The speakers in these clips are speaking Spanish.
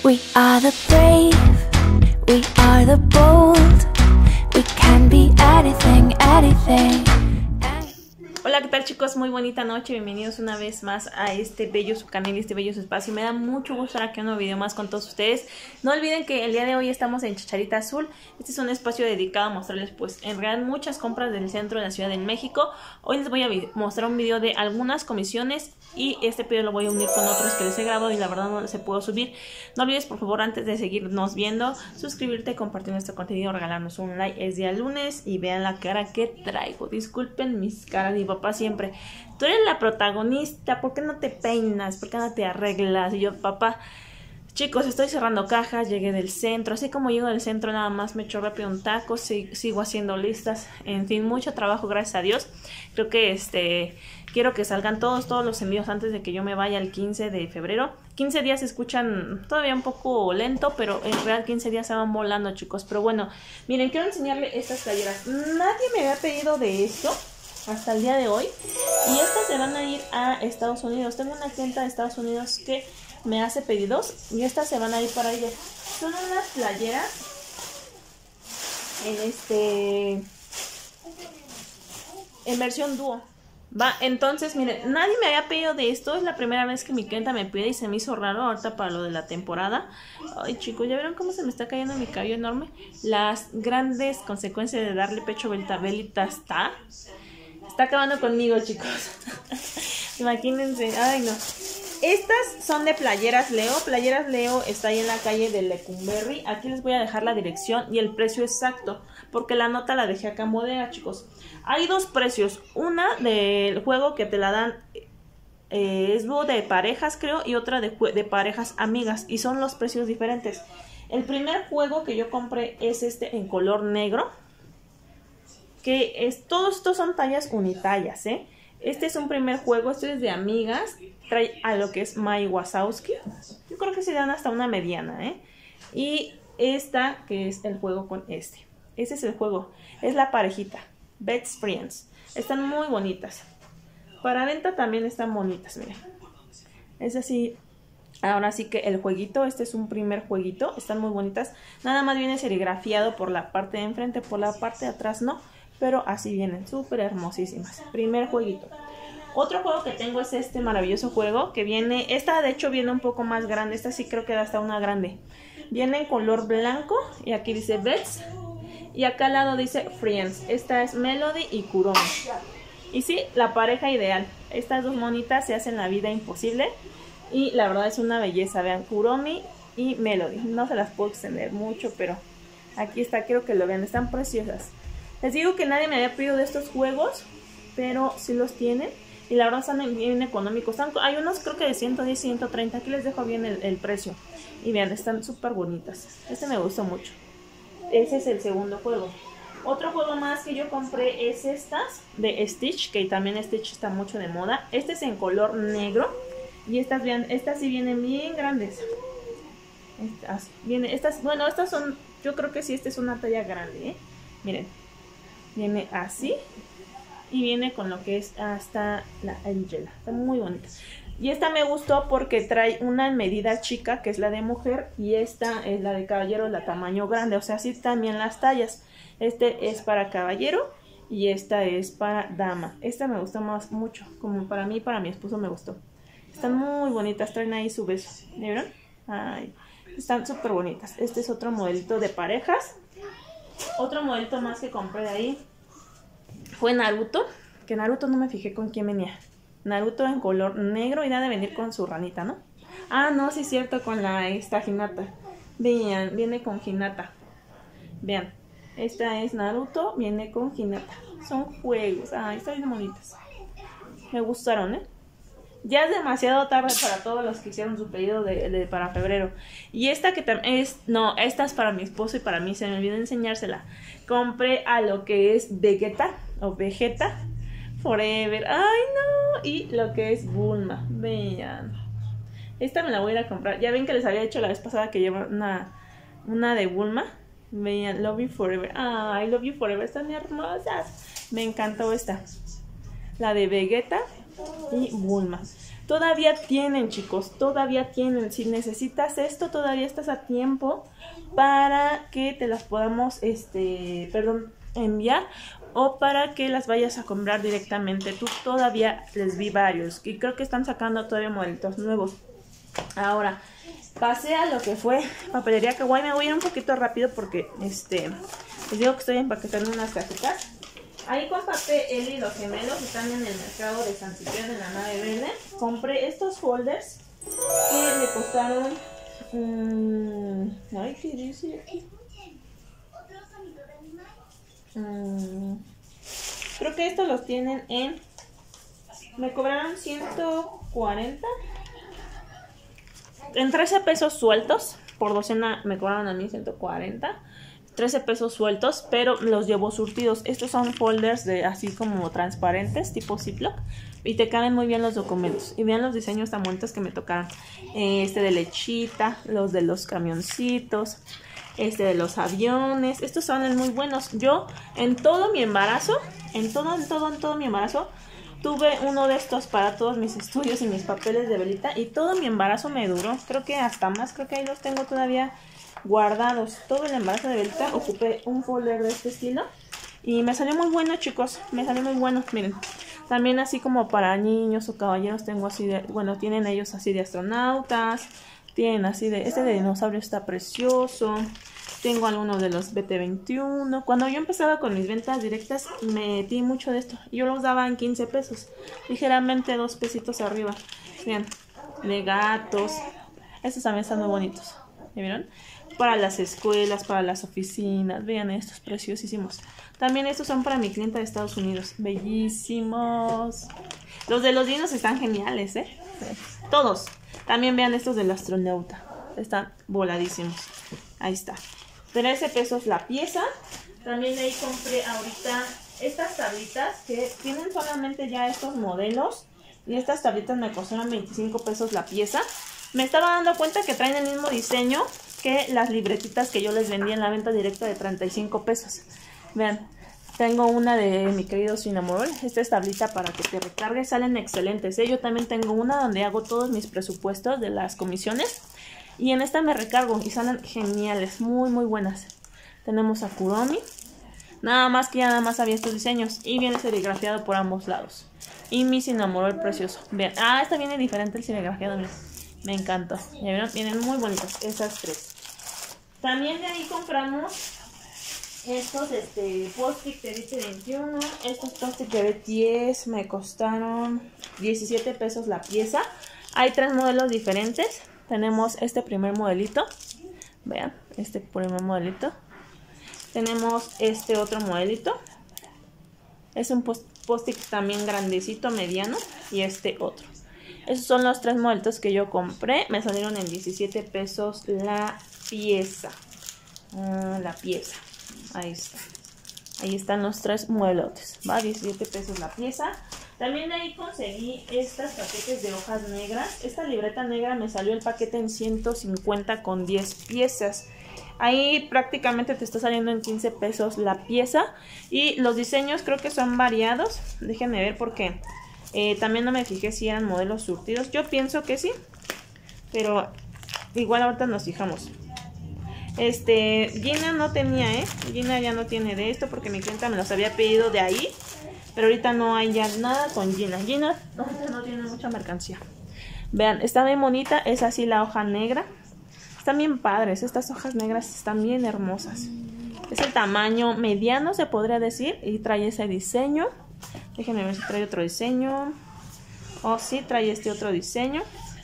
We are the brave, we are the bold, we can be anything, anything. Hola, ¿qué tal chicos? Muy bonita noche, bienvenidos una vez más a este bello su canal y este bello su espacio. Me da mucho gusto estar aquí en un nuevo video más con todos ustedes. No olviden que el día de hoy estamos en Chicharita Azul. Este es un espacio dedicado a mostrarles pues en realidad muchas compras del centro de la Ciudad de México. Hoy les voy a mostrar un video de algunas comisiones y este video lo voy a unir con otros que les he grabado y la verdad no se puedo subir. No olvides por favor antes de seguirnos viendo, suscribirte, compartir nuestro contenido, regalarnos un like. Es día lunes y vean la cara que traigo. Disculpen mis caras, mi papá siempre, tú eres la protagonista, ¿por qué no te peinas? ¿Por qué no te arreglas? Y yo, papá, chicos, estoy cerrando cajas, llegué del centro, así como llego del centro nada más me echo rápido un taco, sigo haciendo listas, en fin, mucho trabajo, gracias a Dios. Creo que quiero que salgan todos los envíos antes de que yo me vaya el 15 de febrero. 15 días se escuchan todavía un poco lento, pero en real 15 días se van volando, chicos. Pero bueno, miren, quiero enseñarle estas playeras. Nadie me había pedido de esto hasta el día de hoy, y estas se van a ir a Estados Unidos. Tengo una clienta de Estados Unidos que me hace pedidos y estas se van a ir para ella. Son unas playeras en versión dúo. Va, entonces miren, nadie me había pedido de esto, es la primera vez que mi clienta me pide y se me hizo raro ahorita para lo de la temporada. Ay chicos, ¿ya vieron cómo se me está cayendo mi cabello enorme? Las grandes consecuencias de darle pecho velita está acabando conmigo, chicos. Imagínense, ay no. Estas son de Playeras Leo. Playeras Leo está ahí en la calle de Lecumberri. Aquí les voy a dejar la dirección y el precio exacto, porque la nota la dejé acá en bodega, chicos. Hay dos precios. Una del juego que te la dan, es de parejas creo, y otra de parejas amigas, y son los precios diferentes. El primer juego que yo compré es este en color negro, que todos estos son tallas unitallas, Este es un primer juego, este es de amigas, trae a lo que es Mike Wazowski. Yo creo que se dan hasta una mediana, Y esta que es el juego con este. Ese es el juego, es la parejita, Best Friends. Están muy bonitas. Para venta también están bonitas, miren. Es así. Ahora sí que el jueguito, este es un primer jueguito, están muy bonitas. Nada más viene serigrafiado por la parte de enfrente, por la parte de atrás no. Pero así vienen, súper hermosísimas. Primer jueguito. Otro juego que tengo es este maravilloso juego que viene, esta de hecho viene un poco más grande, esta sí creo que da hasta una grande. Viene en color blanco y aquí dice Bets y acá al lado dice Friends. Esta es Melody y Kuromi. Y sí, la pareja ideal. Estas dos monitas se hacen la vida imposible y la verdad es una belleza. Vean, Kuromi y Melody. No se las puedo extender mucho, pero aquí está, quiero que lo vean, están preciosas. Les digo que nadie me había pedido de estos juegos, pero sí los tienen. Y la verdad están bien económicos. Hay unos creo que de 110, 130. Aquí les dejo bien el precio. Y vean, están súper bonitas. Este me gustó mucho. Ese es el segundo juego. Otro juego más que yo compré es estas de Stitch, que también Stitch está mucho de moda. Este es en color negro. Y estas, vean, estas sí vienen bien grandes. Bueno, estas son, yo creo que sí, esta es una talla grande, Miren. Viene así y viene con lo que es hasta la Angela. Está muy bonita. Y esta me gustó porque trae una medida chica, que es la de mujer, y esta es la de caballero, la tamaño grande. O sea, así también las tallas. Este es para caballero y esta es para dama. Esta me gustó mucho, como para mí y para mi esposo me gustó. Están muy bonitas, traen ahí su beso. ¿Vieron? Ay, están súper bonitas. Este es otro modelito de parejas. Otro modelito más que compré de ahí fue Naruto, que Naruto no me fijé con quién venía. Naruto en color negro y da de venir con su ranita, ¿no? Ah, no, sí es cierto, con esta Hinata. Vean, viene con Hinata. Vean, esta es Naruto, viene con Hinata. Son juegos, ay, están bien bonitas. Me gustaron, Ya es demasiado tarde para todos los que hicieron su pedido para febrero. Y esta que también es... No, esta es para mi esposo y para mí. Se me olvidó enseñársela. Compré a lo que es Vegeta o Vegeta Forever. ¡Ay, no! Y lo que es Bulma. Vean. Esta me la voy a ir a comprar. Ya ven que les había dicho la vez pasada que llevo una de Bulma. Vean, Love You Forever. ¡Ay, Love You Forever! Están hermosas. Me encantó esta. La de Vegeta y Bulma. Todavía tienen, chicos, todavía tienen. Si necesitas esto, todavía estás a tiempo para que te las podamos, enviar, o para que las vayas a comprar directamente. Tú todavía les vi varios y creo que están sacando todavía modelitos nuevos. Ahora, pasé a lo que fue Papelería Kawaii. Me voy a ir un poquito rápido porque, les digo que estoy empaquetando unas cajitas. Ahí con papel y los gemelos están en el mercado de San Cipriano en la nave verde. Compré estos folders que me costaron... ay, ¿qué dice aquí? Creo que estos los tienen en... Me cobraron 140. En 13 pesos sueltos. Por docena me cobraron a mí 140. 13 pesos sueltos, pero los llevo surtidos. Estos son folders de así como transparentes, tipo Ziploc, y te caben muy bien los documentos. Y vean los diseños tan bonitos que me tocaron. De lechita, los de los camioncitos, de los aviones. Estos son muy buenos. Yo en todo mi embarazo, en todo mi embarazo, tuve uno de estos para todos mis estudios y mis papeles de velita. Y todo mi embarazo me duró, creo que hasta más, creo que ahí los tengo todavía guardados. Todo el embarazo de velita ocupé un folder de este estilo y me salió muy bueno, chicos, me salió muy bueno. Miren, también así como para niños o caballeros tengo así de, bueno, tienen ellos así de astronautas, tienen así de, este de dinosaurio está precioso, tengo algunos de los BT21. Cuando yo empezaba con mis ventas directas me metí mucho de esto, yo los daba en 15 pesos, ligeramente 2 pesitos arriba. Miren, de gatos, estos también están muy bonitos, ¿ya vieron? Para las escuelas, para las oficinas. Vean estos preciosísimos. También estos son para mi clienta de Estados Unidos. Bellísimos. Los de los dinos están geniales, todos. También vean estos del astronauta. Están voladísimos. Ahí está. 13 pesos la pieza. También de ahí compré ahorita estas tablitas que tienen solamente ya estos modelos. Y estas tablitas me costaron 25 pesos la pieza. Me estaba dando cuenta que traen el mismo diseño que las libretitas que yo les vendí en la venta directa de 35 pesos. Vean, tengo una de mi querido Cinnamoroll. Esta es tablita para que te recargues. Salen excelentes, Yo también tengo una donde hago todos mis presupuestos de las comisiones. Y en esta me recargo y salen geniales, muy muy buenas. Tenemos a Kuromi. Nada más que ya nada más había estos diseños. Y viene serigrafiado por ambos lados. Y mi Cinnamoroll precioso. Vean, esta viene diferente el serigrafiado, miren. Me encantó. ¿Ya vieron? Vienen muy bonitas esas tres. También de ahí compramos estos post-it de BT21. Estos post-it de BT10 me costaron 17 pesos la pieza. Hay 3 modelos diferentes. Tenemos este primer modelito. Vean, este primer modelito. Tenemos este otro modelito. Es un post-it también grandecito, mediano. Y este otro. Esos son los 3 modelitos que yo compré. Me salieron en 17 pesos la pieza. Ahí está. Ahí están los 3 modelotes. Va, 17 pesos la pieza. También de ahí conseguí estos paquetes de hojas negras. Esta libreta negra me salió el paquete en 150 con 10 piezas. Ahí prácticamente te está saliendo en 15 pesos la pieza. Y los diseños creo que son variados. Déjenme ver porque... también no me fijé si eran modelos surtidos. Yo pienso que sí, pero igual ahorita nos fijamos. Gina no tenía, Gina ya no tiene de esto porque mi clienta me los había pedido de ahí. Pero ahorita no hay ya nada con Gina. Gina no tiene mucha mercancía. Vean, está bien bonita. Es así la hoja negra. Están bien padres. Estas hojas negras están bien hermosas. Es el tamaño mediano, se podría decir. Y trae ese diseño. Déjenme ver si trae otro diseño. Oh, sí, trae este otro diseño.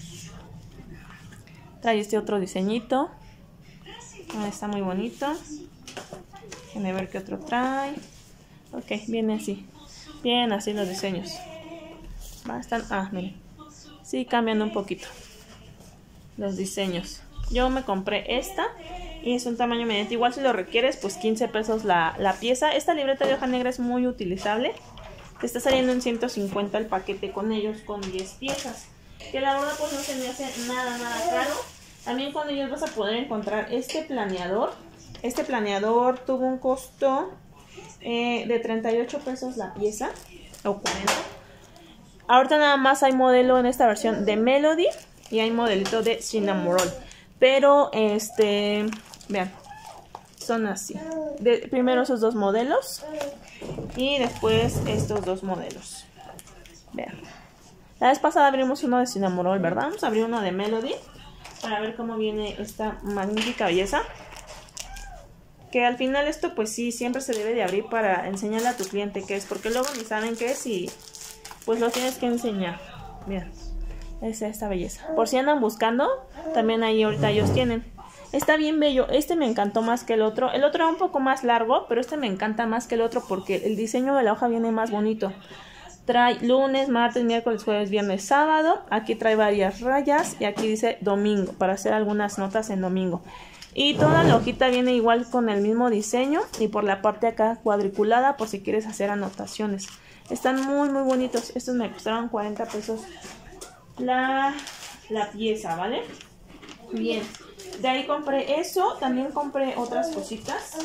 Trae este otro diseñito. Está muy bonito. Déjenme ver qué otro trae. Ok, viene así. Bien así los diseños. Miren. Sí, cambian un poquito los diseños. Yo me compré esta. Y es un tamaño mediano. Igual si lo requieres, pues 15 pesos la pieza. Esta libreta de hoja negra es muy utilizable. Te está saliendo en 150 el paquete con ellos, con 10 piezas. Que la verdad pues no se me hace nada caro. También con ellos vas a poder encontrar este planeador. Este planeador tuvo un costo de 38 pesos la pieza. O 40. Ahorita nada más hay modelo en esta versión de Melody y hay modelito de Cinnamon Roll. Pero vean, son así. Primero esos dos modelos y después estos dos modelos. Vean. La vez pasada abrimos uno de Cinnamon Roll, ¿verdad? Vamos a abrir uno de Melody para ver cómo viene esta magnífica belleza. Que al final esto pues sí, siempre se debe de abrir para enseñarle a tu cliente qué es. Porque luego ni saben qué es y pues lo tienes que enseñar. Bien, es esta belleza. Por si andan buscando, también ahí ahorita ellos tienen. Está bien bello. Este me encantó más que el otro. El otro era un poco más largo, pero este me encanta más que el otro porque el diseño de la hoja viene más bonito. Trae lunes, martes, miércoles, jueves, viernes, sábado. Aquí trae varias rayas y aquí dice domingo para hacer algunas notas en domingo. Y toda la hojita viene igual con el mismo diseño y por la parte acá cuadriculada por si quieres hacer anotaciones. Están muy muy bonitos. Estos me costaron 40 pesos la pieza, ¿vale? Bien. De ahí compré eso. También compré otras cositas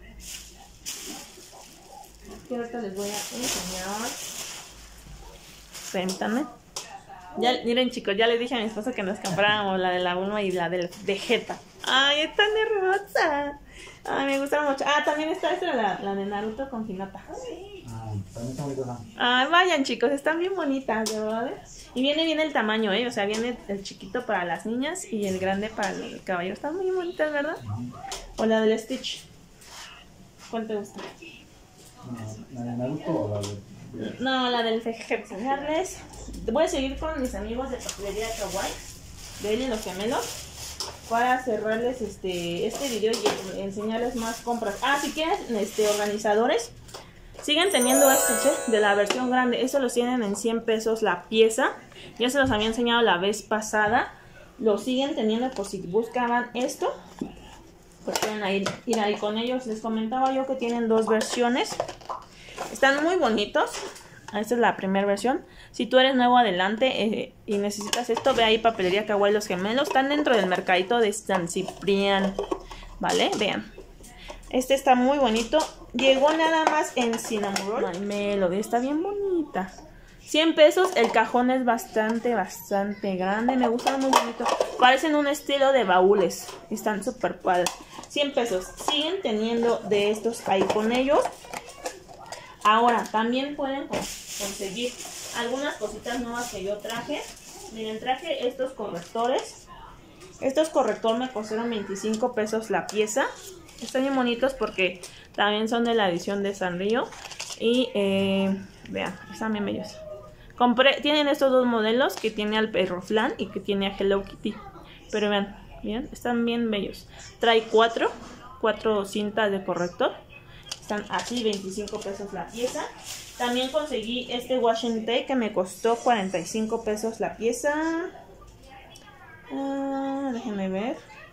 que ahorita les voy a enseñar. Permítanme. Ya, miren chicos, ya les dije a mi esposo que nos compráramos la de la Bulma y la del Vegeta. ¡Ay, es tan hermosa! Ay, me gustaron mucho. Ah, también está esta, la de Naruto con Hinata. También está muy buena. Ay, vayan chicos, están bien bonitas, de verdad. Y viene bien el tamaño, o sea, viene el chiquito para las niñas y el grande para el caballero. Están muy bonitas, ¿verdad? O la del Stitch. ¿Cuál te gusta? ¿La de Naruto o la de...? No, la del Vegeta. Voy a seguir con mis amigos de Papelería Kawaii, de él y los gemelos, para cerrarles este video y enseñarles más compras. Ah, si quieren organizadores, siguen teniendo estos de la versión grande. Estos los tienen en 100 pesos la pieza. Ya se los había enseñado la vez pasada. Lo siguen teniendo por si buscaban esto, pues pueden ir ahí con ellos. Les comentaba yo que tienen dos versiones. Están muy bonitos. Esta es la primera versión. Si tú eres nuevo adelante y necesitas esto, ve ahí Papelería Kawaii los gemelos. Están dentro del mercadito de San Ciprián, ¿vale? Vean. Este está muy bonito. Llegó nada más en Cinnamon Roll. Ay, Melody, está bien bonita. 100 pesos. El cajón es bastante grande. Me gustan muy bonito. Parecen un estilo de baúles. Están súper padres. 100 pesos. Siguen teniendo de estos ahí con ellos. Ahora, también pueden conseguir algunas cositas nuevas que yo traje. Miren, traje estos correctores. Estos correctores me costaron 25 pesos la pieza. Están bien bonitos porque también son de la edición de Sanrio. Y vean, están bien bellos. Tienen estos dos modelos que tiene al perro flan y que tiene a Hello Kitty. Pero vean, están bien bellos. Trae cuatro cintas de corrector. Están así, 25 pesos la pieza. También conseguí este washing tape que me costó 45 pesos la pieza. Déjenme ver.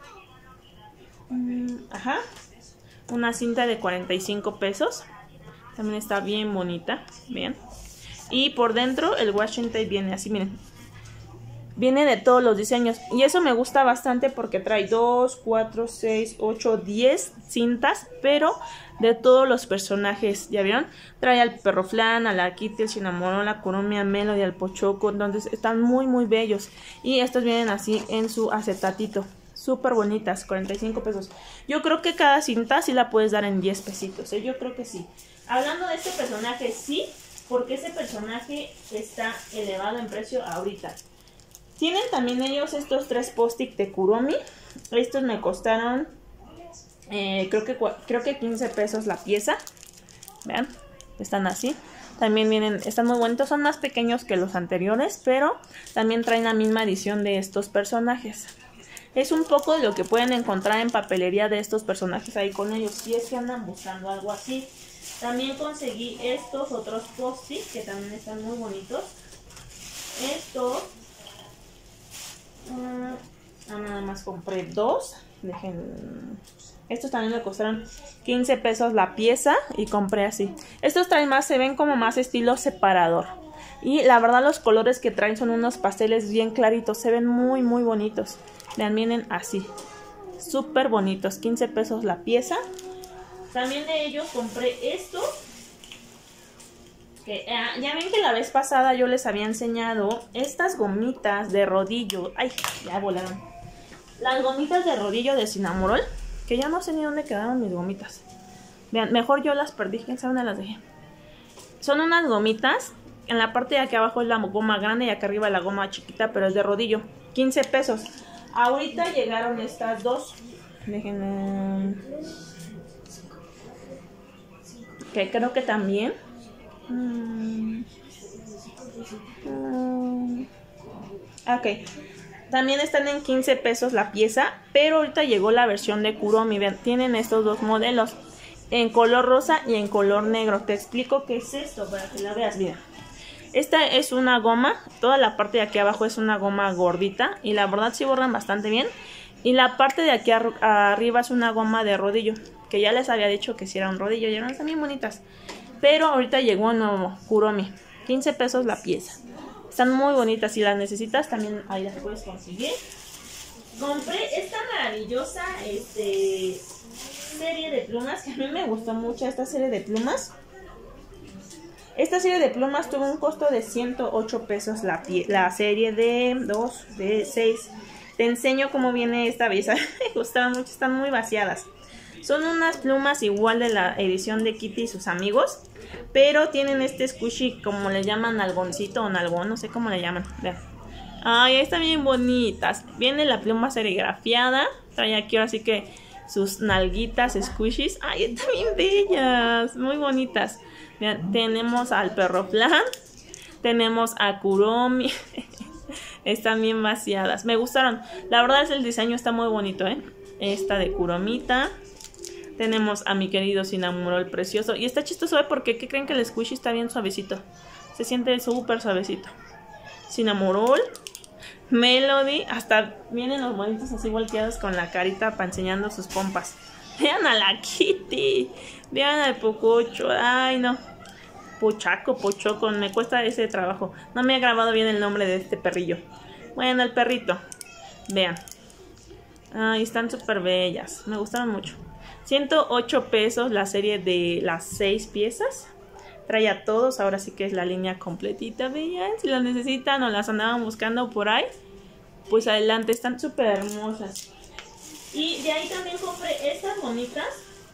Ajá. Una cinta de 45 pesos. También está bien bonita. Bien. Y por dentro el washing tape viene así, miren. Viene de todos los diseños. Y eso me gusta bastante porque trae 2, 4, 6, 8, 10 cintas. Pero de todos los personajes. ¿Ya vieron? Trae al perro flan, a la Kitty, el Cinnamon, la Kurumi, a Melody, al Pochoco. Entonces están muy muy bellos. Y estos vienen así en su acetatito. Súper bonitas, 45 pesos. Yo creo que cada cinta sí la puedes dar en 10 pesitos. Yo creo que sí. Hablando de este personaje, sí. Porque ese personaje está elevado en precio ahorita. Tienen también ellos estos 3 post-it de Kurumi. Estos me costaron creo que 15 pesos la pieza. Vean, están así. También están muy bonitos. Son más pequeños que los anteriores, pero también traen la misma edición de estos personajes. Es un poco de lo que pueden encontrar en papelería de estos personajes ahí con ellos, si es que andan buscando algo así. También conseguí estos otros post-it que también están muy bonitos. Estos nada más compré 2. Estos también me costaron 15 pesos la pieza y compré así. Estos traen más, se ven como más estilo separador. Y la verdad los colores que traen son unos pasteles bien claritos, se ven muy muy bonitos. Vean, vienen así, súper bonitos, 15 pesos la pieza. También de ellos compré estos. Ya ven que la vez pasada yo les había enseñado estas gomitas de rodillo. Ay, ya volaron. Las gomitas de rodillo de Cinnamoroll, que ya no sé ni dónde quedaron mis gomitas. Vean, mejor yo las perdí, quién sabe dónde las dejé. Son unas gomitas. En la parte de aquí abajo es la goma grande y acá arriba la goma chiquita, pero es de rodillo. 15 pesos. Ahorita llegaron estas dos. Déjenme. Que creo que también. Ok. También están en 15 pesos la pieza. Pero ahorita llegó la versión de Kuromi. Vean, tienen estos dos modelos. En color rosa y en color negro. Te explico qué es esto para que la veas bien. Esta es una goma. Toda la parte de aquí abajo es una goma gordita. Y la verdad sí borran bastante bien. Y la parte de aquí arriba es una goma de rodillo. Que ya les había dicho que si era un rodillo. Y eran también bonitas. Pero ahorita llegó un nuevo Kuromi. 15 pesos la pieza. Están muy bonitas. Si las necesitas también ahí las puedes conseguir. Compré esta maravillosa serie de plumas. Que a mí me gustó mucho esta serie de plumas. Esta serie de plumas tuvo un costo de 108 pesos la serie de 2, de 6. Te enseño cómo viene esta belleza. Me gustaban mucho, están muy vaciadas. Son unas plumas igual de la edición de Kitty y sus amigos. Pero tienen este squishy, como le llaman, algoncito o nalgón, no sé cómo le llaman. Vean. Ay, están bien bonitas. Viene la pluma serigrafiada. Trae aquí ahora sí que sus nalguitas squishies. Ay, están bien bellas, muy bonitas. Vean, tenemos al perro flan. Tenemos a Kuromi. Están bien vaciadas. Me gustaron. La verdad es el diseño está muy bonito, ¿eh? Esta de Kuromita. Tenemos a mi querido Cinnamoroll precioso. Y está chistoso, ¿eh? Porque ¿qué creen? Que el squishy está bien suavecito. Se siente súper suavecito. Cinnamoroll. Melody. Hasta vienen los bonitos así volteados con la carita para enseñando sus pompas. Vean a la Kitty. Vean al Pococho. Ay, no. Pochoco. Me cuesta ese trabajo. No me ha grabado bien el nombre de este perrillo. Bueno, el perrito. Vean. Ay, están súper bellas. Me gustaron mucho. 108 pesos la serie de las 6 piezas. Trae a todos. Ahora sí que es la línea completita. Vean. Si las necesitan o las andaban buscando por ahí, pues adelante. Están súper hermosas. Y de ahí también compré estas bonitas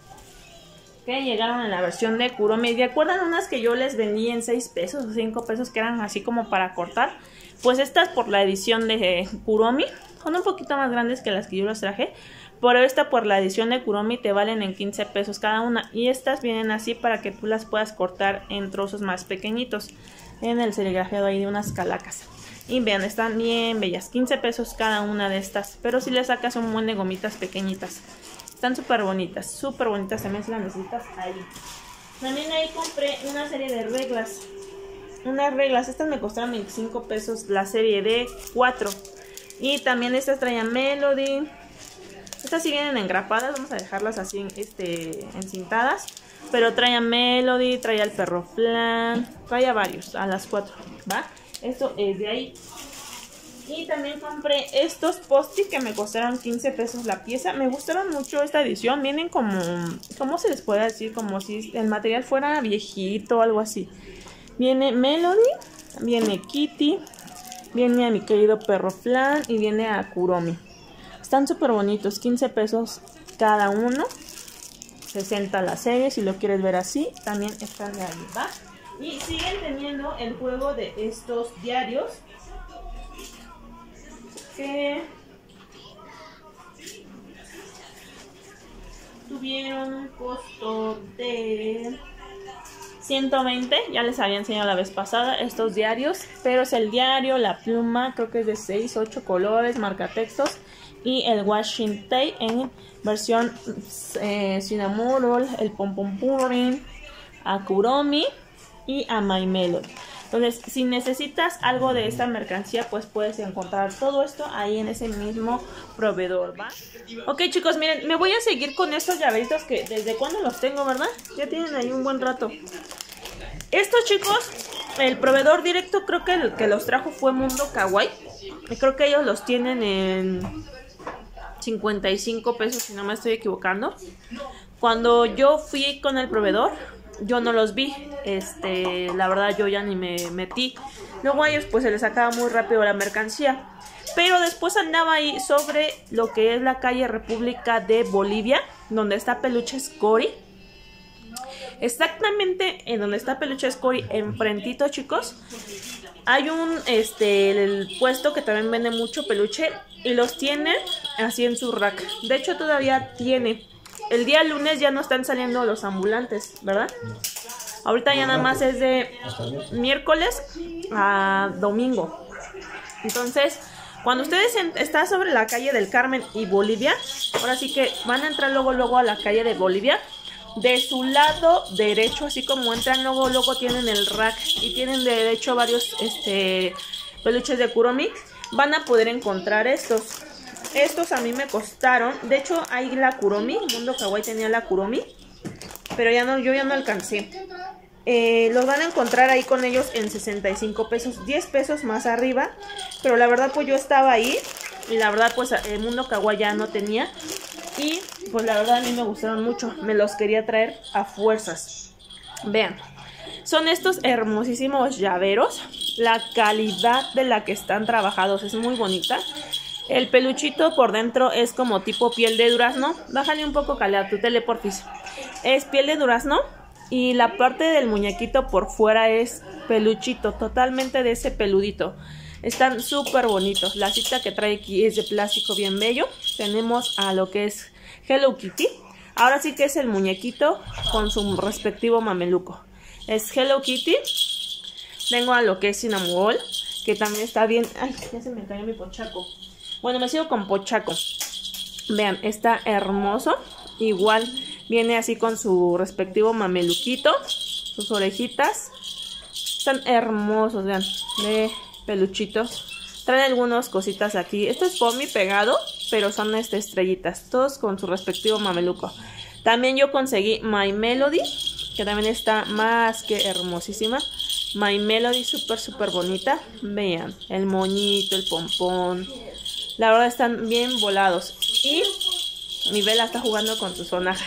que llegaron en la versión de Kuromi. ¿Y acuerdan unas que yo les vendí en 6 pesos o 5 pesos que eran así como para cortar? Pues estas por la edición de Kuromi son un poquito más grandes que las que yo les traje. Pero esta por la edición de Kuromi te valen en 15 pesos cada una. Y estas vienen así para que tú las puedas cortar en trozos más pequeñitos. En el serigrafiado ahí de unas calacas. Y vean, están bien bellas. 15 pesos cada una de estas. Pero si le sacas un buen de gomitas pequeñitas. Están súper bonitas. Súper bonitas también si las necesitas ahí. También ahí compré una serie de reglas. Unas reglas. Estas me costaron 25 pesos la serie de 4. Y también estas traían Melody. Estas sí vienen engrapadas. Vamos a dejarlas así encintadas. Pero traían Melody. Traía el perro flan. Traía varios. A las 4. ¿Va? Esto es de ahí. Y también compré estos post-it que me costaron 15 pesos la pieza. Me gustaron mucho esta edición. Vienen como, ¿cómo se les puede decir? Como si el material fuera viejito o algo así. Viene Melody, viene Kitty, viene a mi querido perro flan y viene a Kuromi. Están súper bonitos, 15 pesos cada uno. 60 la serie, si lo quieres ver así. También están de ahí, ¿va? Y siguen teniendo el juego de estos diarios que tuvieron un costo de 120. Ya les había enseñado la vez pasada estos diarios, pero es el diario, la pluma, creo que es de 6, 8 colores, marcatextos y el washing tape en versión Cinnamoroll, el Pom Pom Purin, a Kuromi y a My Melody. Entonces, si necesitas algo de esta mercancía, pues puedes encontrar todo esto ahí en ese mismo proveedor, ¿va? Ok, chicos, miren, me voy a seguir con estos llaveritos que desde cuando los tengo, ¿verdad? Ya tienen ahí un buen rato. Estos, chicos, el proveedor directo creo que el que los trajo fue Mundo Kawaii. Y creo que ellos los tienen en 55 pesos, si no me estoy equivocando. Cuando yo fui con el proveedor, yo no los vi. La verdad yo ya ni me metí. Luego a ellos pues se les sacaba muy rápido la mercancía. Pero después andaba ahí sobre lo que es la calle República de Bolivia, donde está Peluches Cory. Exactamente en donde está Peluches Cory, enfrentito, chicos, hay un el puesto que también vende mucho peluche y los tiene así en su rack. De hecho todavía tiene. El día lunes ya no están saliendo los ambulantes, ¿verdad? Ahorita ya nada más es de miércoles a domingo. Entonces, cuando ustedes están sobre la calle del Carmen y Bolivia, ahora sí que van a entrar luego a la calle de Bolivia. De su lado derecho, así como entran, luego tienen el rack y tienen de derecho varios peluches de Kuromi. Van a poder encontrar estos. Estos a mí me costaron. De hecho, hay la Kuromi. Mundo Kawaii tenía la Kuromi, pero yo ya no alcancé. Los van a encontrar ahí con ellos en 65 pesos, 10 pesos más arriba. Pero la verdad, pues yo estaba ahí y la verdad, pues el Mundo Kawaii ya no tenía. Y pues la verdad a mí me gustaron mucho. Me los quería traer a fuerzas. Vean, son estos hermosísimos llaveros. La calidad de la que están trabajados es muy bonita. El peluchito por dentro es como tipo piel de durazno. Bájale un poco, Calea, tu tele, porfis. Es piel de durazno. Y la parte del muñequito por fuera es peluchito, totalmente de ese peludito. Están súper bonitos. La cita que trae aquí es de plástico bien bello. Tenemos a lo que es Hello Kitty. Ahora sí que es el muñequito con su respectivo mameluco. Es Hello Kitty. Tengo a lo que es Cinnamoroll, que también está bien. Ay, ya se me cayó mi pochaco. Bueno, me sigo con pochaco. Vean, está hermoso. Igual viene así con su respectivo mameluquito. Sus orejitas. Están hermosos, vean. De peluchitos. Traen algunas cositas aquí. Esto es Pomi pegado, pero son estrellitas. Todos con su respectivo mameluco. También yo conseguí My Melody, que también está más que hermosísima. My Melody, súper bonita. Vean, el moñito, el pompón. La verdad están bien volados. Y mi Vela está jugando con su sonaja.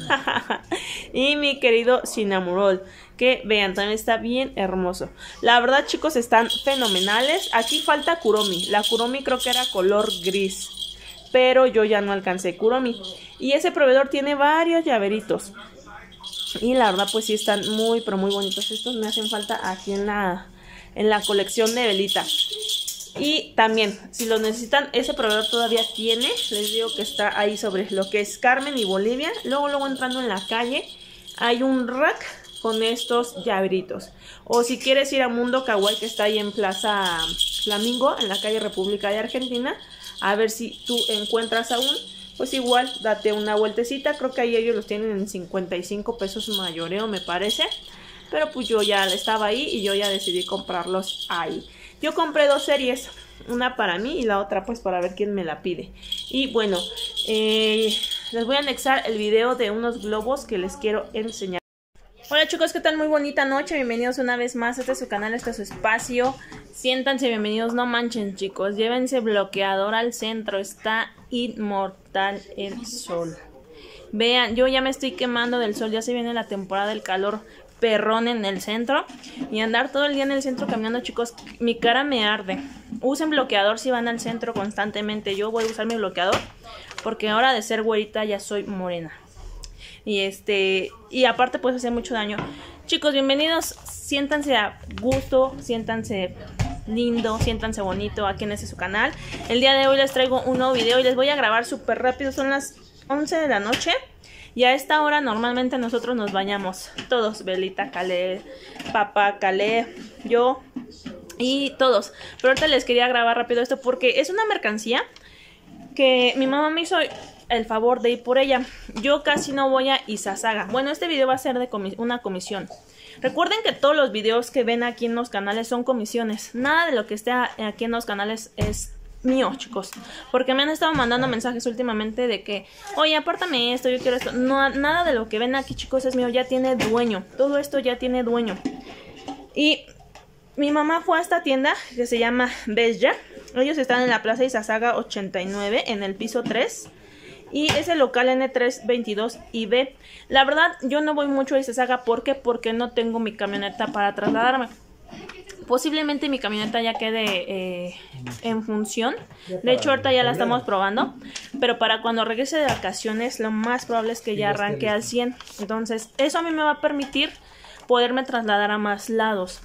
Y mi querido Cinnamoroll, que vean, también está bien hermoso. La verdad, chicos, están fenomenales. Aquí falta Kuromi. La Kuromi creo que era color gris, pero yo ya no alcancé Kuromi. Y ese proveedor tiene varios llaveritos. Y la verdad, pues sí están muy, pero muy bonitos. Estos me hacen falta aquí en la colección de Velita. Y también, si lo necesitan, ese proveedor todavía tiene. Les digo que está ahí sobre lo que es Carmen y Bolivia. Luego entrando en la calle, hay un rack con estos llaveritos. O si quieres ir a Mundo Kawaii, que está ahí en Plaza Flamingo, en la calle República de Argentina, a ver si tú encuentras aún, pues igual date una vueltecita. Creo que ahí ellos los tienen en 55 pesos mayoreo, me parece. Pero pues yo ya estaba ahí y yo ya decidí comprarlos ahí. Yo compré dos series, una para mí y la otra pues para ver quién me la pide. Y bueno, les voy a anexar el video de unos globos que les quiero enseñar. Hola chicos, ¿qué tal? Muy bonita noche, bienvenidos una vez más. Este es su canal, este es su espacio. Siéntanse bienvenidos, no manchen chicos. Llévense bloqueador al centro, está inmortal el sol. Vean, yo ya me estoy quemando del sol, ya se viene la temporada del calor perrón en el centro. Y andar todo el día en el centro caminando, chicos, mi cara me arde. Usen bloqueador si van al centro constantemente. Yo voy a usar mi bloqueador porque ahora de ser güerita ya soy morena. Y aparte pues hace mucho daño. Chicos, bienvenidos, siéntanse a gusto, siéntanse lindo, siéntanse bonito aquí en este su canal. El día de hoy les traigo un nuevo video y les voy a grabar súper rápido. Son las 11 de la noche y a esta hora normalmente nosotros nos bañamos todos, Velita, Calé, papá, Calé, yo y todos. Pero ahorita les quería grabar rápido esto porque es una mercancía que mi mamá me hizo el favor de ir por ella. Yo casi no voy a Izazaga. Bueno, este video va a ser de una comisión. Recuerden que todos los videos que ven aquí en los canales son comisiones. Nada de lo que esté aquí en los canales es mío, chicos. Porque me han estado mandando mensajes últimamente de que, oye, apártame esto, yo quiero esto. No, nada de lo que ven aquí, chicos, es mío. Ya tiene dueño. Todo esto ya tiene dueño. Y mi mamá fue a esta tienda que se llama Bella. Ellos están en la Plaza Izazaga 89, en el piso 3. Y es el local N322 y B. La verdad, yo no voy mucho a Izazaga. ¿Por qué? Porque no tengo mi camioneta para trasladarme. Posiblemente mi camioneta ya quede en función. De hecho, ahorita ya la estamos probando. Pero para cuando regrese de vacaciones, lo más probable es que ya arranque al 100. Entonces, eso a mí me va a permitir poderme trasladar a más lados.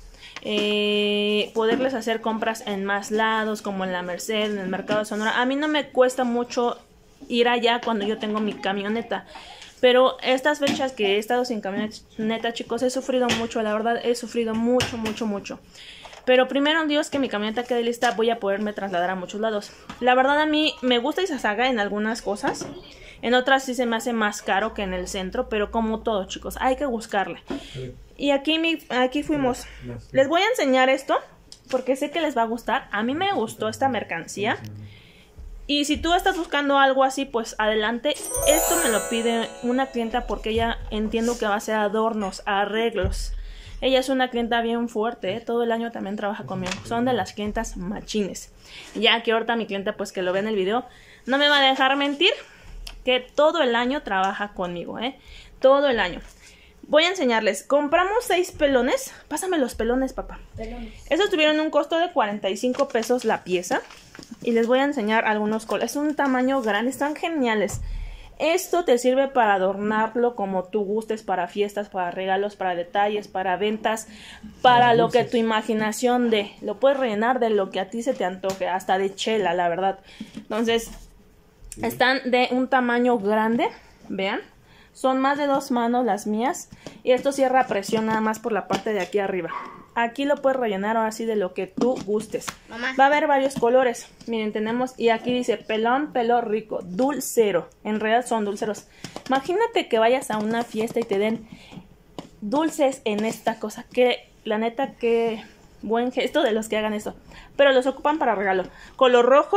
Poderles hacer compras en más lados, como en la Merced, en el Mercado de Sonora. A mí no me cuesta mucho ir allá cuando yo tengo mi camioneta. Pero estas fechas que he estado sin camioneta, chicos, he sufrido mucho, la verdad, he sufrido mucho. Pero primero, Dios, que mi camioneta quede lista, voy a poderme trasladar a muchos lados. La verdad, a mí me gusta Izazaga en algunas cosas. En otras sí se me hace más caro que en el centro, pero como todo, chicos, hay que buscarle. Y aquí fuimos. Les voy a enseñar esto, porque sé que les va a gustar. A mí me gustó esta mercancía. Y si tú estás buscando algo así, pues adelante. Esto me lo pide una clienta porque ella entiendo que va a hacer adornos, arreglos. Ella es una clienta bien fuerte, ¿eh? Todo el año también trabaja conmigo. Son de las clientas machines. Ya que ahorita mi clienta, pues que lo vea en el video, no me va a dejar mentir que todo el año trabaja conmigo, ¿eh? Todo el año. Voy a enseñarles. Compramos 6 pelones. Pásame los pelones, papá. Pelones. Esos tuvieron un costo de 45 pesos la pieza. Y les voy a enseñar algunos colores. Es un tamaño grande. Están geniales. Esto te sirve para adornarlo como tú gustes. Para fiestas, para regalos, para detalles, para ventas. Para lo que tu imaginación dé. Lo puedes rellenar de lo que a ti se te antoje. Hasta de chela, la verdad. Entonces, están de un tamaño grande. Vean. Son más de 2 manos las mías. Y esto cierra a presión nada más por la parte de aquí arriba. Aquí lo puedes rellenar ahora sí de lo que tú gustes. Mamá. Va a haber varios colores. Miren, tenemos... Y aquí dice pelón, pelo rico, dulcero. En realidad son dulceros. Imagínate que vayas a una fiesta y te den dulces en esta cosa. Que la neta, qué buen gesto de los que hagan esto. Pero los ocupan para regalo. Color rojo.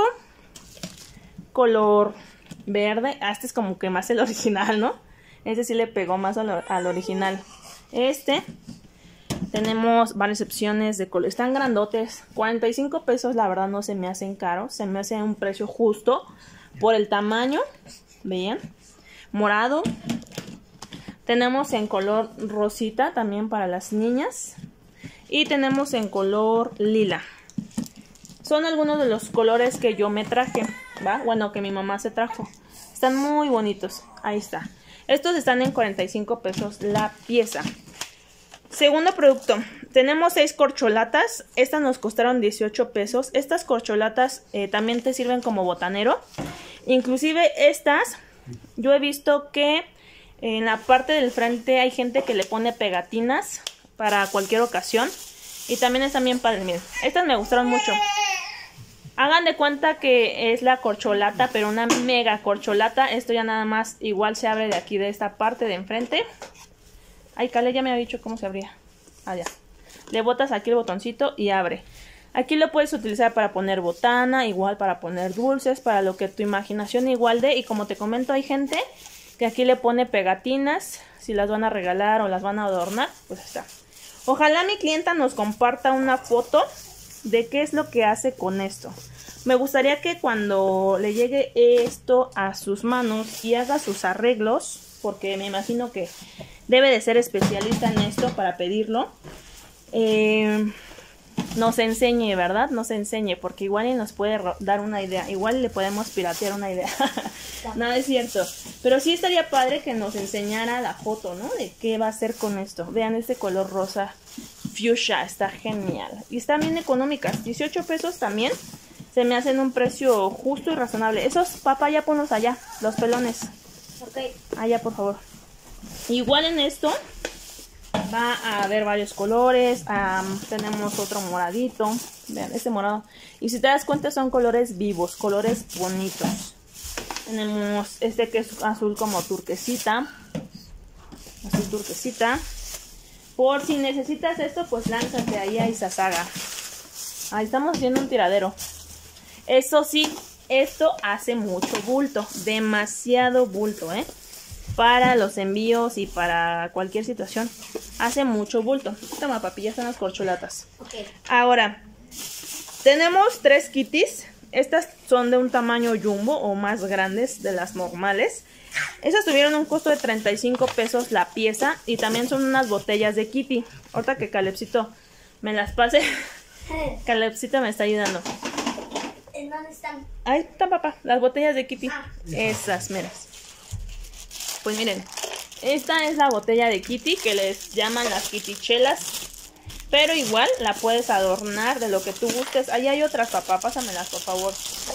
Color verde. Este es como que más el original, ¿no? Este sí le pegó más al original. Tenemos varias opciones de color. Están grandotes. 45 pesos, la verdad no se me hacen caros. Se me hace un precio justo por el tamaño. Vean. Morado. Tenemos en color rosita también para las niñas. Y tenemos en color lila. Son algunos de los colores que yo me traje, ¿va? Bueno, que mi mamá se trajo. Están muy bonitos. Ahí está. Estos están en 45 pesos la pieza. Segundo producto. Tenemos 6 corcholatas. Estas nos costaron 18 pesos. Estas corcholatas también te sirven como botanero. Inclusive estas, yo he visto que en la parte del frente hay gente que le pone pegatinas para cualquier ocasión. Y también están bien padres. Miren, estas me gustaron mucho. Hagan de cuenta que es la corcholata, pero una mega corcholata. Esto ya nada más igual se abre de aquí, de esta parte de enfrente. Ay, Cale ya me había dicho cómo se abría. Ah, ya. Le botas aquí el botoncito y abre. Aquí lo puedes utilizar para poner botana, igual para poner dulces, para lo que tu imaginación igual dé. Y como te comento, hay gente que aquí le pone pegatinas, si las van a regalar o las van a adornar, pues está. Ojalá mi clienta nos comparta una foto de qué es lo que hace con esto. Me gustaría que cuando le llegue esto a sus manos y haga sus arreglos, porque me imagino que debe de ser especialista en esto para pedirlo, nos enseñe, ¿verdad? Nos enseñe, porque igual y nos puede dar una idea. Igual le podemos piratear una idea. No, es cierto. Pero sí estaría padre que nos enseñara la foto, ¿no? De qué va a hacer con esto. Vean este color rosa fuchsia, está genial. Y están bien económicas, 18 pesos también. Se me hacen un precio justo y razonable. Esos, papá, ya ponlos allá, los pelones. Ok. Allá, por favor. Igual en esto va a haber varios colores. Tenemos otro moradito. Vean, este morado. Y si te das cuenta son colores vivos, colores bonitos. Tenemos este que es azul como turquesita. Azul turquesita. Por si necesitas esto, pues lánzate ahí a Izazaga. Ahí estamos haciendo un tiradero. Eso sí, esto hace mucho bulto. Demasiado bulto, ¿eh? Para los envíos y para cualquier situación. Hace mucho bulto. Toma, papi, ya están las corcholatas. Okay. Ahora, tenemos 3 kitties. Estas son de un tamaño jumbo o más grandes de las normales. Esas tuvieron un costo de 35 pesos la pieza. Y también son unas botellas de Kitty. Ahorita que Calepsito me las pase. Calepsito me está ayudando. ¿En dónde están? Ahí están, papá, las botellas de Kitty. Esas, meras. Pues miren, esta es la botella de Kitty, que les llaman las Kittychelas. Pero igual la puedes adornar de lo que tú gustes. Ahí hay otras, papá, pásamelas, por favor.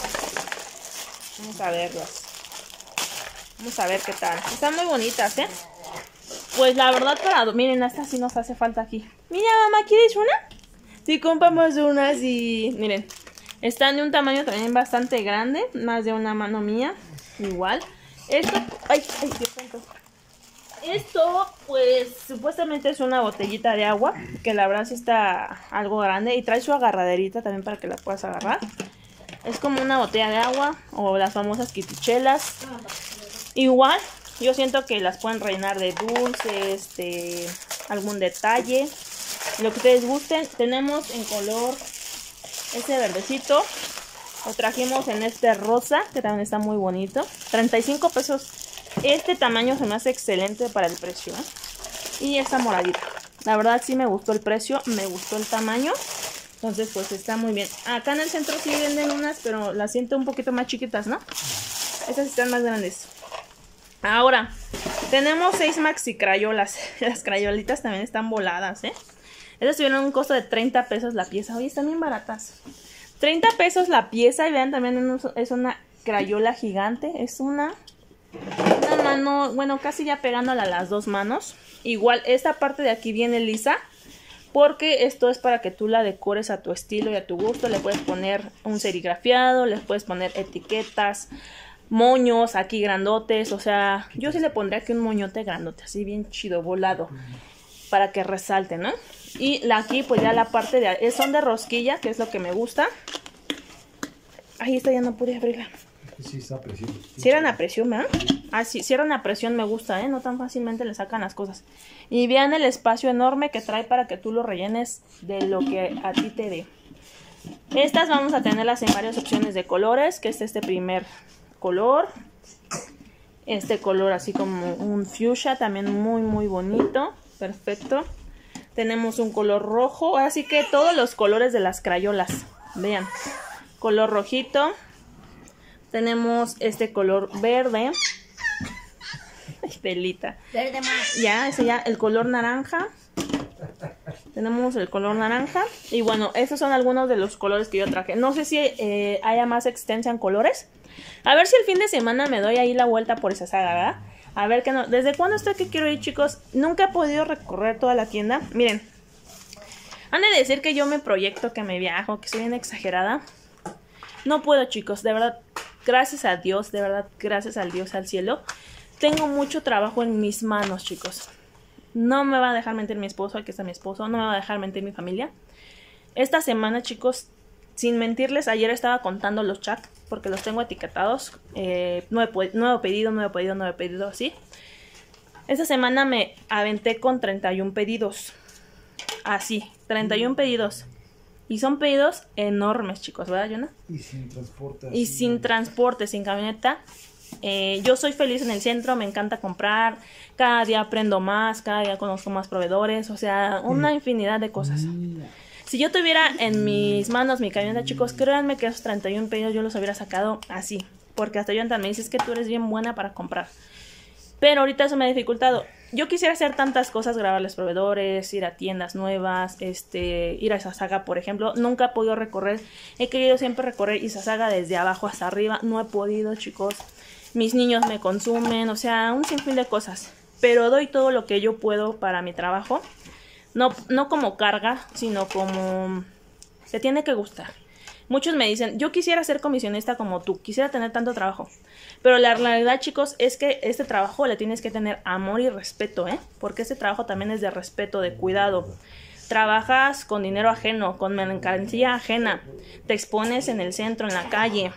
Vamos a verlas. Vamos a ver qué tal. Están muy bonitas, ¿eh? Pues la verdad, miren, esta sí nos hace falta aquí. Mira, mamá, ¿quieres una? Sí, compramos unas y... Miren, están de un tamaño también bastante grande. Más de una mano mía. Igual. Esto... ¡Ay, Dios santo! Esto, pues, supuestamente es una botellita de agua. Que la verdad sí está algo grande. Y trae su agarraderita también para que la puedas agarrar. Es como una botella de agua. O las famosas Kittychelas. Igual, yo siento que las pueden rellenar de dulces, de algún detalle. Lo que ustedes gusten. Tenemos en color este verdecito. Lo trajimos en este rosa, que también está muy bonito. 35 pesos. Este tamaño se me hace excelente para el precio, ¿eh? Y esta moradita. La verdad sí me gustó el precio, me gustó el tamaño. Entonces pues está muy bien. Acá en el centro sí venden unas, pero las siento un poquito más chiquitas, ¿no? Estas están más grandes. Ahora, tenemos 6 maxi crayolas. Las crayolitas también están voladas, ¿eh? Estas tuvieron un costo de 30 pesos la pieza. Oye, están bien baratas. 30 pesos la pieza. Y vean, también es una crayola gigante. Es una mano, bueno, casi ya pegándola a las dos manos. Igual, esta parte de aquí viene lisa. Porque esto es para que tú la decores a tu estilo y a tu gusto. Le puedes poner un serigrafiado, le puedes poner etiquetas, moños aquí grandotes. O sea, yo sí le pondría aquí un moñote grandote, así bien chido, volado, para que resalte, ¿no? Y aquí pues ya la parte de... son de rosquilla, que es lo que me gusta. Ahí esta ya no pude abrirla. Sí, está a presión. Si eran a presión, ¿verdad? Ah, sí, si eran a presión me gusta, ¿eh? No tan fácilmente le sacan las cosas. Y vean el espacio enorme que trae para que tú lo rellenes de lo que a ti te dé. Estas vamos a tenerlas en varias opciones de colores, que es este primer color. Este color así como un fuchsia, también muy muy bonito. Perfecto. Tenemos un color rojo, así que todos los colores de las crayolas. Vean, color rojito. Tenemos este color verde. Ay, pelita. Verde más. Ya, ese ya, el color naranja. Tenemos el color naranja. Y bueno, estos son algunos de los colores que yo traje. No sé si haya más existencia en colores. A ver si el fin de semana me doy ahí la vuelta por esa saga, ¿verdad? A ver que no. ¿Desde cuándo estoy que quiero ir, chicos? Nunca he podido recorrer toda la tienda. Miren, han de decir que yo me proyecto, que me viajo, que soy bien exagerada. No puedo, chicos, de verdad. Gracias a Dios, de verdad, gracias al Dios, al cielo. Tengo mucho trabajo en mis manos, chicos. No me va a dejar mentir mi esposo, aquí está mi esposo. No me va a dejar mentir mi familia. Esta semana, chicos, sin mentirles, ayer estaba contando los chats, porque los tengo etiquetados. Nuevo pedido, así. Esta semana me aventé con 31 pedidos. Así, 31 pedidos. Y son pedidos enormes, chicos, ¿verdad, Jonah? Y sin transporte. Y sin transporte, sin camioneta. Yo soy feliz en el centro, me encanta comprar. Cada día aprendo más, cada día conozco más proveedores. O sea, una infinidad de cosas. Si yo tuviera en mis manos mi camioneta, chicos, créanme que esos 31 pedidos yo los hubiera sacado así. Porque hasta Jonathan me dice, es que tú eres bien buena para comprar. Pero ahorita eso me ha dificultado. Yo quisiera hacer tantas cosas, grabarles proveedores, ir a tiendas nuevas, ir a Izazaga, por ejemplo. Nunca he podido recorrer. He querido siempre recorrer Izazaga desde abajo hasta arriba. No he podido, chicos. Mis niños me consumen, o sea, un sinfín de cosas. Pero doy todo lo que yo puedo para mi trabajo. No como carga, sino como... te tiene que gustar. Muchos me dicen, yo quisiera ser comisionista como tú, quisiera tener tanto trabajo. Pero la realidad, chicos, es que este trabajo le tienes que tener amor y respeto, ¿eh? Porque este trabajo también es de respeto, de cuidado. Trabajas con dinero ajeno, con mercancía ajena. Te expones en el centro, en la calle.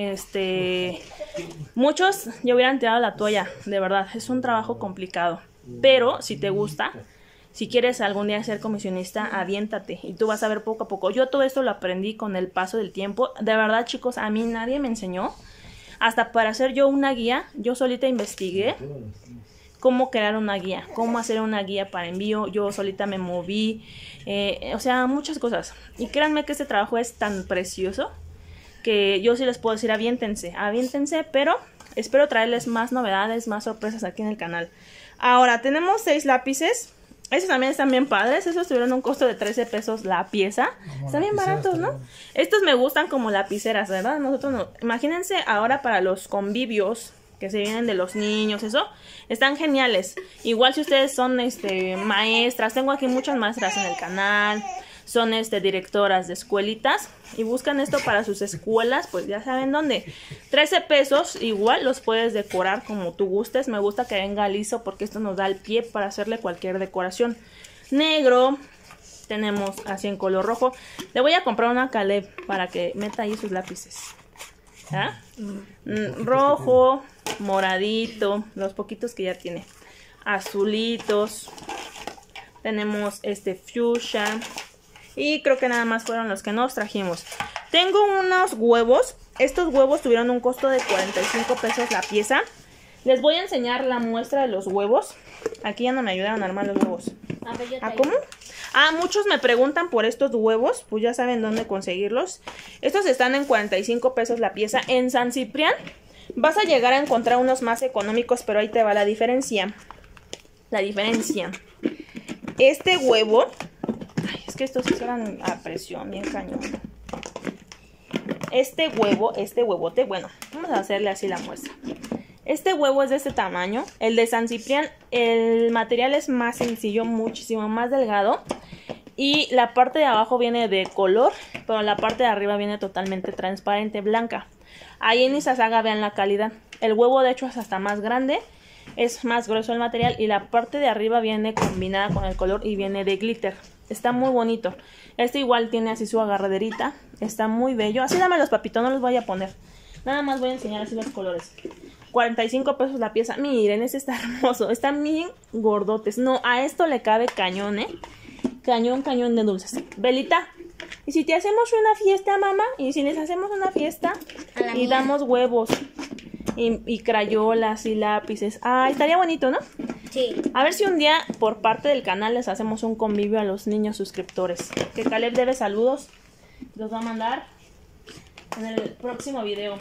Muchos ya hubieran tirado la toalla, de verdad. Es un trabajo complicado. Pero si te gusta, Si quieres algún día ser comisionista, aviéntate y tú vas a ver poco a poco. Yo todo esto lo aprendí con el paso del tiempo. De verdad, chicos, a mí nadie me enseñó. Hasta para hacer yo una guía, yo solita investigué cómo crear una guía, cómo hacer una guía para envío. Yo solita me moví, o sea, muchas cosas. Y créanme que este trabajo es tan precioso que yo sí les puedo decir, aviéntense, pero espero traerles más novedades, más sorpresas aquí en el canal. Ahora, tenemos 6 lápices. Estos también están bien padres. Estos tuvieron un costo de 13 pesos la pieza. Están bien baratos, ¿no? Estos me gustan como lapiceras, ¿verdad? Nosotros no. Imagínense ahora para los convivios que se vienen de los niños, eso. Están geniales. Igual si ustedes son maestras. Tengo aquí muchas maestras en el canal. Son directoras de escuelitas y buscan esto para sus escuelas, pues ya saben dónde. 13 pesos, igual los puedes decorar como tú gustes. Me gusta que venga liso porque esto nos da el pie para hacerle cualquier decoración. Negro, tenemos así en color rojo. Le voy a comprar una Caleb para que meta ahí sus lápices. ¿Ah? Rojo, moradito, los poquitos que ya tiene. Azulitos. Tenemos fuchsia. Y creo que nada más fueron los que nos trajimos. Tengo unos huevos. Estos huevos tuvieron un costo de 45 pesos la pieza. Les voy a enseñar la muestra de los huevos. Aquí ya no me ayudaron a armar los huevos. ¿Ah, cómo? Ah, muchos me preguntan por estos huevos. Pues ya saben dónde conseguirlos. Estos están en 45 pesos la pieza. En San Ciprián vas a llegar a encontrar unos más económicos, pero ahí te va la diferencia. Este huevo... Es que estos eran a presión, bien cañón. Este huevote, bueno, vamos a hacerle así la muestra. Este huevo es de este tamaño. El de San Ciprián, el material es más sencillo, muchísimo más delgado. Y la parte de abajo viene de color, pero la parte de arriba viene totalmente transparente, blanca. Ahí en Izazaga vean la calidad. El huevo de hecho es hasta más grande. Es más grueso el material y la parte de arriba viene combinada con el color y viene de glitter. Está muy bonito. Este igual tiene así su agarraderita. Está muy bello. Así dámelos, papito, no los voy a poner. Nada más voy a enseñar así los colores. 45 pesos la pieza. Miren, este está hermoso. Están bien gordotes. No, a esto le cabe cañón, Cañón de dulces. Belita, ¿y si te hacemos una fiesta, mamá? ¿Y si les hacemos una fiesta? Y damos huevos. Y crayolas y lápices. Ah, estaría bonito, ¿no? Sí. A ver si un día por parte del canal les hacemos un convivio a los niños suscriptores. Que Caleb debe saludos. Los va a mandar en el próximo video.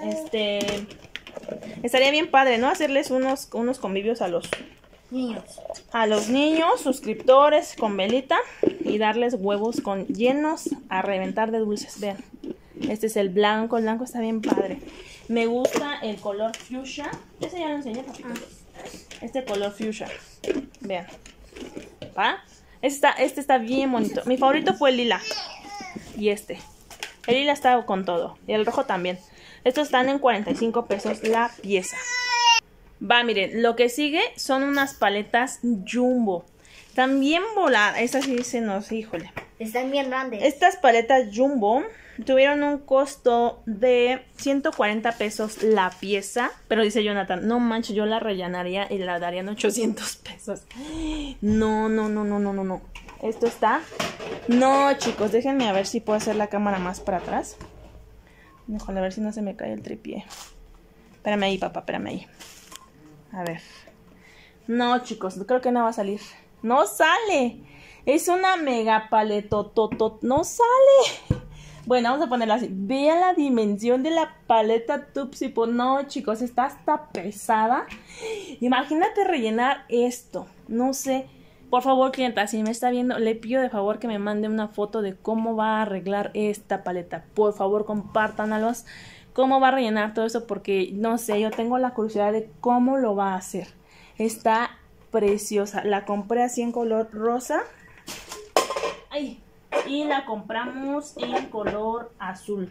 Estaría bien padre, ¿no? Hacerles unos convivios a los niños suscriptores con velita y darles huevos llenos a reventar de dulces. Vean. Este es el blanco está bien padre. Me gusta el color fuchsia. Ese ya lo enseñé, papito. Este color fuchsia. Vean. ¿Va? Este está bien bonito. Mi favorito fue el lila. Y este. El lila está con todo. Y el rojo también. Estos están en 45 pesos la pieza. Va, miren. Lo que sigue son unas paletas Jumbo. Están bien voladas. Estas sí se nos... Híjole. Están bien grandes. Estas paletas Jumbo tuvieron un costo de 140 pesos la pieza. Pero dice Jonathan, no manches, yo la rellenaría y la darían 800 pesos. No. Esto está... No, chicos, déjenme a ver si puedo hacer la cámara más para atrás. Déjame a ver si no se me cae el tripié. Espérame ahí, papá, espérame ahí. A ver. No, chicos, creo que no va a salir. ¡No sale! Es una mega paletototot. ¡No sale! Bueno, vamos a ponerla así. Vean la dimensión de la paleta Tupsi. No, chicos, está hasta pesada. Imagínate rellenar esto. No sé. Por favor, clienta, si me está viendo, le pido de favor que me mande una foto de cómo va a arreglar esta paleta. Por favor, compártanlos. Cómo va a rellenar todo eso, porque no sé, yo tengo la curiosidad de cómo lo va a hacer. Está preciosa. La compré así en color rosa. ¡Ay! Y la compramos en color azul.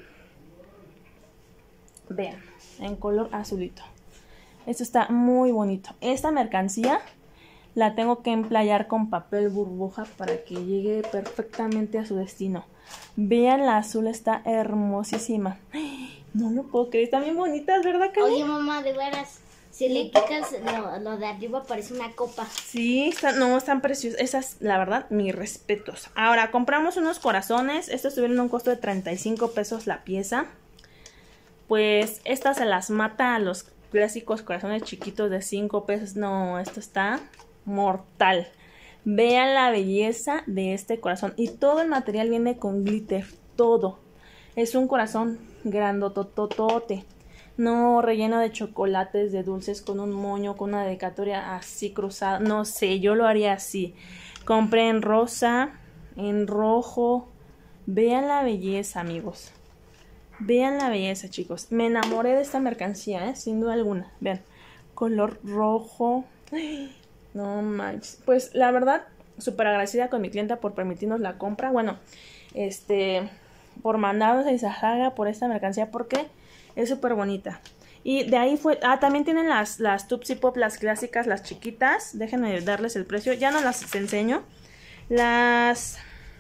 Vean, en color azulito. Esto está muy bonito. Esta mercancía la tengo que emplayar con papel burbuja para que llegue perfectamente a su destino. Vean, la azul está hermosísima. No lo puedo creer, están bien bonitas, ¿verdad, Cali? Oye, mamá, de veras. Si le quitas lo de arriba parece una copa. Sí, están preciosas. Esas, la verdad, mis respetos. Ahora, compramos unos corazones. Estos tuvieron un costo de 35 pesos la pieza. Pues estas se las mata a los clásicos corazones chiquitos de 5 pesos. No, esto está mortal. Vean la belleza de este corazón. Y todo el material viene con glitter. Todo. Es un corazón grandototote. No relleno de chocolates, de dulces, con un moño, con una dedicatoria así cruzada. No sé, yo lo haría así. Compré en rosa, en rojo. Vean la belleza, amigos. Vean la belleza, chicos. Me enamoré de esta mercancía, sin duda alguna. Vean, color rojo. Ay, no manches. Pues la verdad, súper agradecida con mi clienta por permitirnos la compra. Bueno, por mandarnos a Izazaga por esta mercancía porque es súper bonita. Y de ahí fue... Ah, también tienen las Tupsi Pop, las clásicas, las chiquitas. Déjenme darles el precio. Ya no las enseño. Las...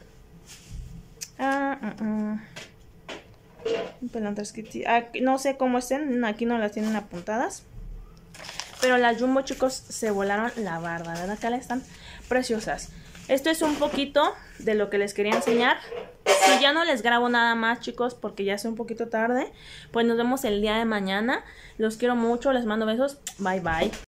no sé cómo estén. Aquí no las tienen apuntadas. Pero las Jumbo, chicos, se volaron la barda. ¿Verdad? Acá están preciosas. Esto es un poquito de lo que les quería enseñar. Si ya no les grabo nada más, chicos, porque ya es un poquito tarde, pues nos vemos el día de mañana. Los quiero mucho, les mando besos. Bye, bye.